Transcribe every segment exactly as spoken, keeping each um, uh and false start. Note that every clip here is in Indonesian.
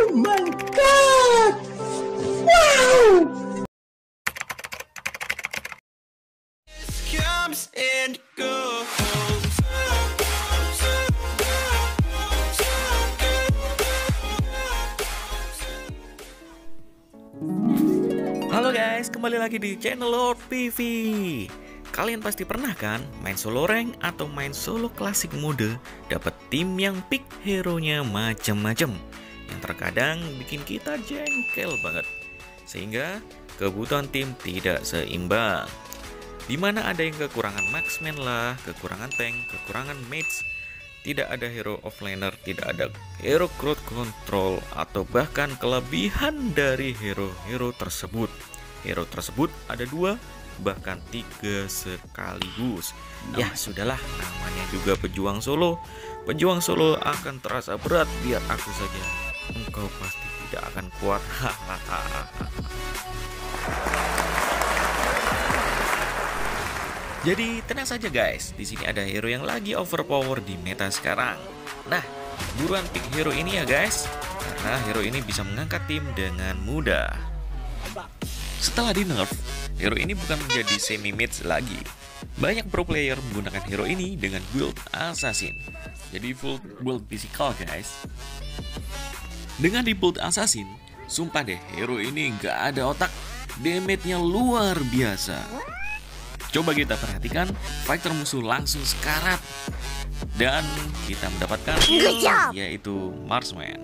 Oh my god! Wow! Comes and goes. Halo guys, kembali lagi di channel Lord P V. Kalian pasti pernah kan main solo rank atau main solo klasik mode, dapat tim yang pick hero-nya macam-macam, yang terkadang bikin kita jengkel banget, sehingga kebutuhan tim tidak seimbang. Dimana ada yang kekurangan marksman lah, kekurangan tank, kekurangan mates, tidak ada hero offlaner, tidak ada hero crowd control, atau bahkan kelebihan dari hero-hero tersebut. Hero tersebut ada dua, bahkan tiga sekaligus. Ya sudahlah, namanya juga pejuang solo. Pejuang solo akan terasa berat, biar aku saja. Engkau pasti tidak akan kuat. Jadi tenang saja guys, di sini ada hero yang lagi overpower di meta sekarang. Nah, buruan pick hero ini ya guys, karena hero ini bisa mengangkat tim dengan mudah. Setelah di nerf, hero ini bukan menjadi semi mage lagi. Banyak pro player menggunakan hero ini dengan build assassin. Jadi full build physical guys. Dengan di build assassin, sumpah deh hero ini nggak ada otak, damage-nya luar biasa. Coba kita perhatikan, fighter musuh langsung sekarat, dan kita mendapatkan kill, yaitu marksman.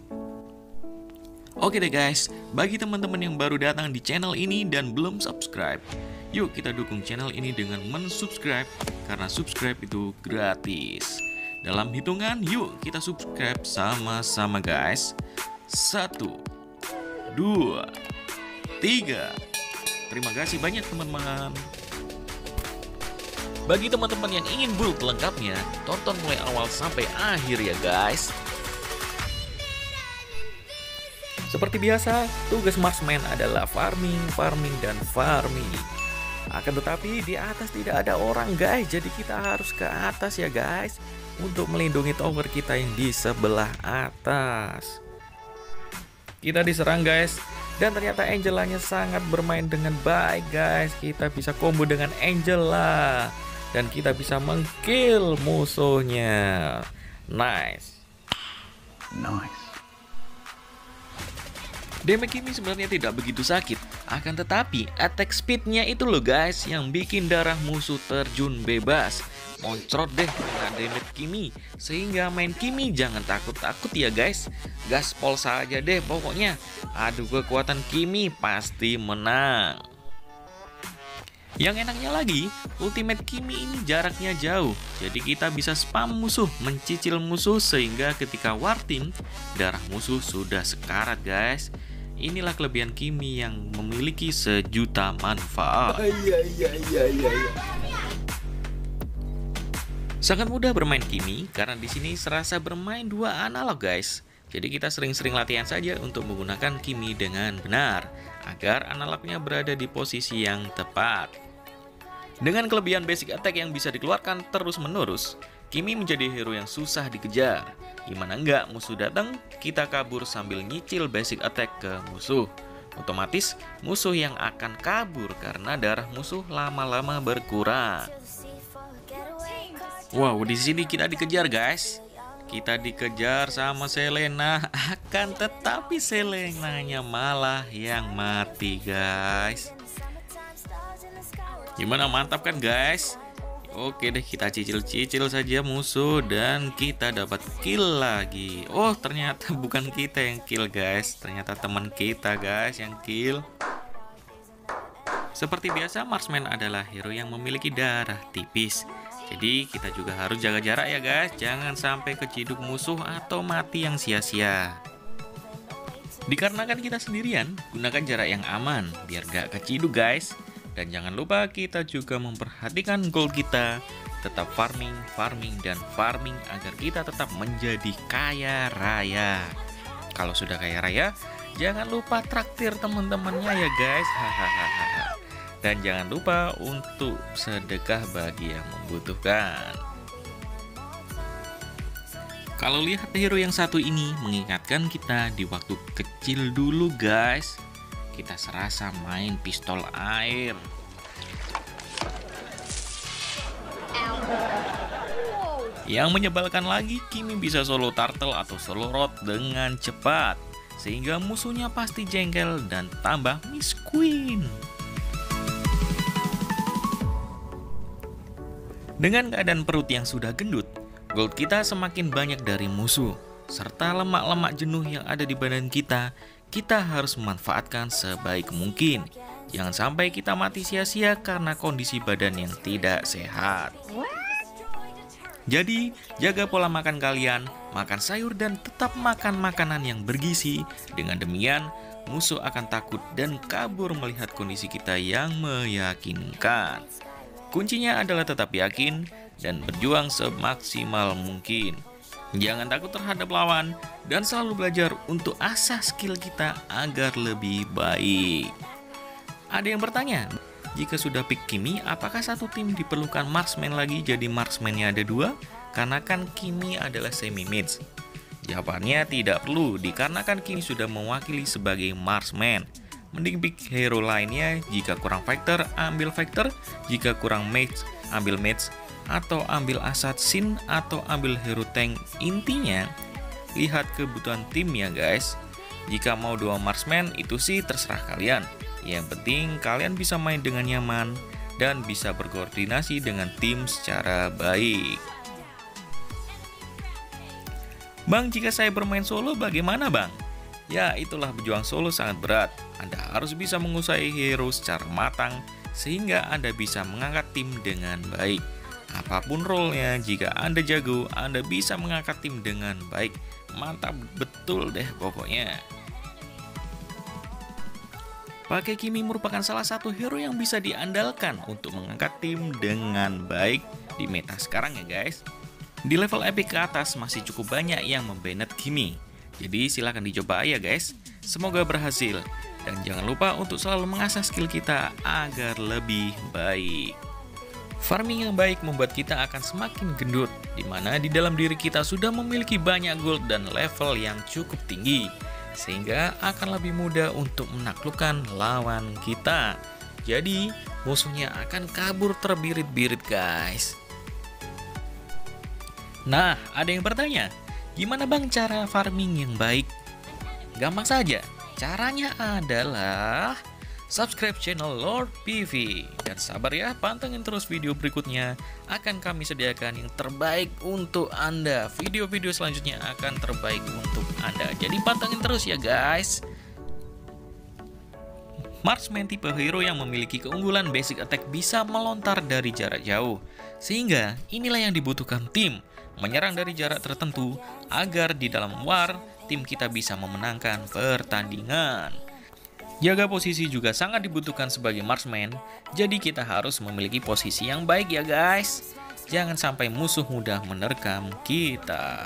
Oke deh guys, bagi teman-teman yang baru datang di channel ini dan belum subscribe, yuk kita dukung channel ini dengan mensubscribe, karena subscribe itu gratis. Dalam hitungan, yuk kita subscribe sama-sama guys. Satu, dua, tiga. Terima kasih banyak teman-teman. Bagi teman-teman yang ingin build lengkapnya, tonton mulai awal sampai akhir ya guys. Seperti biasa, tugas marksman adalah farming, farming, dan farming. Akan tetapi di atas tidak ada orang guys, jadi kita harus ke atas ya guys, untuk melindungi tower kita yang di sebelah atas. Kita diserang guys, dan ternyata Angela-nya sangat bermain dengan baik guys. Kita bisa combo dengan Angela, dan kita bisa mengkill musuhnya. Nice. Nice. Damage Kimi sebenarnya tidak begitu sakit, akan tetapi attack speednya itu loh guys yang bikin darah musuh terjun bebas. Moncrot deh dengan damage Kimi, sehingga main Kimi jangan takut-takut ya guys. Gaspol saja deh pokoknya. Adu kekuatan Kimi pasti menang. Yang enaknya lagi, ultimate Kimi ini jaraknya jauh, jadi kita bisa spam musuh, mencicil musuh, sehingga ketika war team, darah musuh sudah sekarat guys. Inilah kelebihan Kimi yang memiliki sejuta manfaat. Sangat mudah bermain Kimi karena di sini serasa bermain dua analog guys. Jadi kita sering-sering latihan saja untuk menggunakan Kimi dengan benar, agar analognya berada di posisi yang tepat. Dengan kelebihan basic attack yang bisa dikeluarkan terus-menerus, Kimi menjadi hero yang susah dikejar. Gimana enggak musuh datang, kita kabur sambil nyicil basic attack ke musuh. Otomatis musuh yang akan kabur karena darah musuh lama-lama berkurang. Wow, di sini kita dikejar guys. Kita dikejar sama Selena, akan tetapi Selenanya malah yang mati guys. Gimana, mantap kan guys? Oke deh, kita cicil-cicil saja musuh dan kita dapat kill lagi. Oh, ternyata bukan kita yang kill guys, ternyata teman kita guys yang kill. Seperti biasa, marksman adalah hero yang memiliki darah tipis. Jadi kita juga harus jaga jarak ya guys, jangan sampai keciduk musuh atau mati yang sia-sia. Dikarenakan kita sendirian, gunakan jarak yang aman biar gak keciduk guys. Dan jangan lupa kita juga memperhatikan goal kita, tetap farming, farming, dan farming agar kita tetap menjadi kaya raya. Kalau sudah kaya raya, jangan lupa traktir teman-temannya ya guys. Hahaha. Dan jangan lupa untuk sedekah bagi yang membutuhkan. Kalau lihat hero yang satu ini mengingatkan kita di waktu kecil dulu guys. Kita serasa main pistol air. Yang menyebalkan lagi, Kimi bisa solo turtle atau solo rod dengan cepat, sehingga musuhnya pasti jengkel dan tambah Miss Queen. Dengan keadaan perut yang sudah gendut, gold kita semakin banyak dari musuh, serta lemak-lemak jenuh yang ada di badan kita, kita harus memanfaatkan sebaik mungkin. Jangan sampai kita mati sia-sia karena kondisi badan yang tidak sehat. Jadi, jaga pola makan kalian, makan sayur dan tetap makan makanan yang bergizi. Dengan demikian, musuh akan takut dan kabur melihat kondisi kita yang meyakinkan. Kuncinya adalah tetap yakin dan berjuang semaksimal mungkin. Jangan takut terhadap lawan dan selalu belajar untuk asah skill kita agar lebih baik. Ada yang bertanya, jika sudah pick Kimi, apakah satu tim diperlukan marksman lagi jadi marksman-nya ada dua? Karena kan Kimi adalah semi-mage. Jawabannya tidak perlu, dikarenakan Kimi sudah mewakili sebagai marksman. Mending pick hero lainnya, jika kurang fighter, ambil fighter, jika kurang mage, ambil mage, atau ambil assassin, atau ambil hero tank. Intinya, lihat kebutuhan tim ya guys. Jika mau dua marksman, itu sih terserah kalian. Yang penting kalian bisa main dengan nyaman dan bisa berkoordinasi dengan tim secara baik. Bang, jika saya bermain solo bagaimana bang? Ya, itulah berjuang solo sangat berat. Anda harus bisa menguasai hero secara matang sehingga Anda bisa mengangkat tim dengan baik. Apapun role-nya, jika Anda jago, Anda bisa mengangkat tim dengan baik. Mantap betul deh pokoknya. Pakai Kimi merupakan salah satu hero yang bisa diandalkan untuk mengangkat tim dengan baik di meta sekarang ya guys. Di level epic ke atas masih cukup banyak yang membanet Kimi. Jadi silahkan dicoba ya guys. Semoga berhasil. Dan jangan lupa untuk selalu mengasah skill kita agar lebih baik. Farming yang baik membuat kita akan semakin gendut, dimana di dalam diri kita sudah memiliki banyak gold dan level yang cukup tinggi, sehingga akan lebih mudah untuk menaklukkan lawan kita. Jadi musuhnya akan kabur terbirit-birit guys. Nah, ada yang bertanya, gimana bang cara farming yang baik? Gampang saja, caranya adalah subscribe channel Lord P V. Dan sabar ya, pantengin terus video berikutnya. Akan kami sediakan yang terbaik untuk Anda. Video-video selanjutnya akan terbaik untuk Anda. Jadi pantengin terus ya guys. Marksman tipe hero yang memiliki keunggulan basic attack bisa melontar dari jarak jauh. Sehingga inilah yang dibutuhkan tim, menyerang dari jarak tertentu agar di dalam war tim kita bisa memenangkan pertandingan. Jaga posisi juga sangat dibutuhkan sebagai marksman, jadi kita harus memiliki posisi yang baik ya guys. Jangan sampai musuh mudah menerkam kita.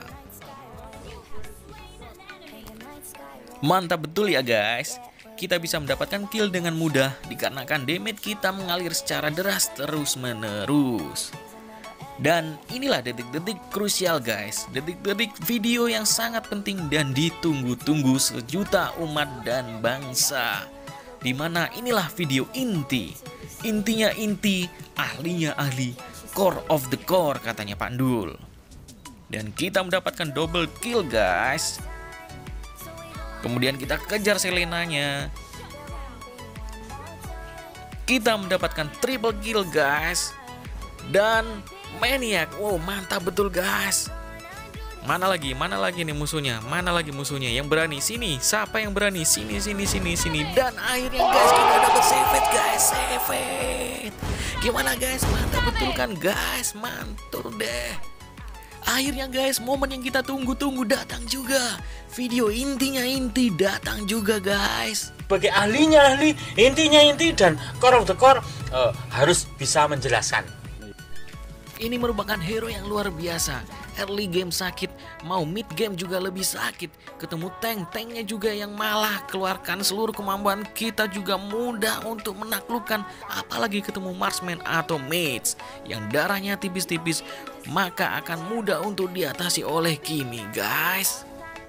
Mantap betul ya guys. Kita bisa mendapatkan kill dengan mudah dikarenakan damage kita mengalir secara deras terus menerus. Dan inilah detik-detik krusial guys, detik-detik video yang sangat penting dan ditunggu-tunggu sejuta umat dan bangsa. Dimana inilah video inti, intinya inti, ahlinya ahli, core of the core katanya Pak Ndul. Dan kita mendapatkan double kill guys. Kemudian kita kejar Selenanya. Kita mendapatkan triple kill guys. Dan Maniac, wow mantap betul guys. Mana lagi, mana lagi nih musuhnya, mana lagi musuhnya yang berani, sini, siapa yang berani, sini, sini, sini, sini. Dan akhirnya guys kita dapat save it guys, save it. Gimana guys, mantap betul kan guys, mantul deh. Akhirnya guys, momen yang kita tunggu-tunggu datang juga. Video intinya inti datang juga guys. Sebagai ahlinya ahli, intinya inti, dan core of the core uh, harus bisa menjelaskan. Ini merupakan hero yang luar biasa. Early game sakit, mau mid game juga lebih sakit. Ketemu tank, tanknya juga yang malah keluarkan seluruh kemampuan kita juga mudah untuk menaklukkan. Apalagi ketemu marksman atau mage yang darahnya tipis-tipis. maka akan mudah untuk diatasi oleh Kimi, guys.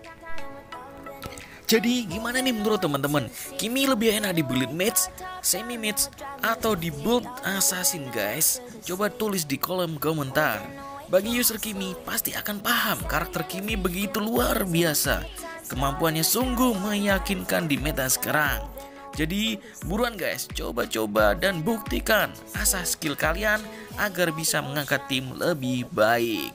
Jadi gimana nih menurut teman-teman? Kimi lebih enak di bullet mage, semi mage, atau di build assassin, guys? Coba tulis di kolom komentar. Bagi user Kimi pasti akan paham karakter Kimi begitu luar biasa. Kemampuannya sungguh meyakinkan di meta sekarang. Jadi buruan guys, coba-coba dan buktikan asah skill kalian agar bisa mengangkat tim lebih baik.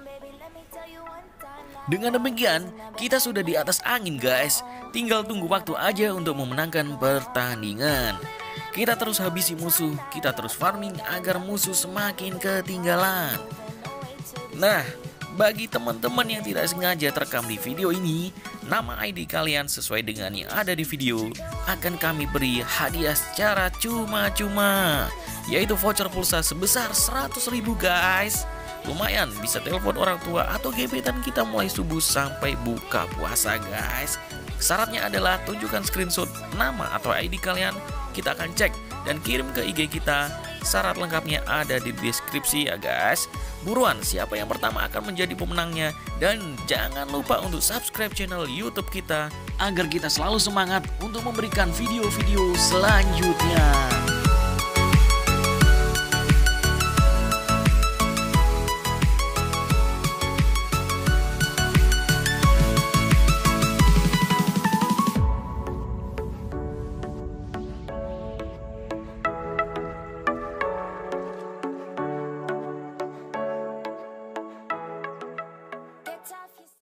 Dengan demikian, kita sudah di atas angin guys. Tinggal tunggu waktu aja untuk memenangkan pertandingan. Kita terus habisi musuh, kita terus farming agar musuh semakin ketinggalan. Nah, bagi teman-teman yang tidak sengaja terekam di video ini, nama I D kalian sesuai dengan yang ada di video akan kami beri hadiah secara cuma-cuma, yaitu voucher pulsa sebesar seratus ribu guys. Lumayan bisa telepon orang tua atau gebetan kita mulai subuh sampai buka puasa guys. Syaratnya adalah tunjukkan screenshot nama atau I D kalian, kita akan cek dan kirim ke I G kita. Syarat lengkapnya ada di deskripsi ya guys. Buruan, siapa yang pertama akan menjadi pemenangnya. Dan jangan lupa untuk subscribe channel YouTube kita agar kita selalu semangat untuk memberikan video-video selanjutnya.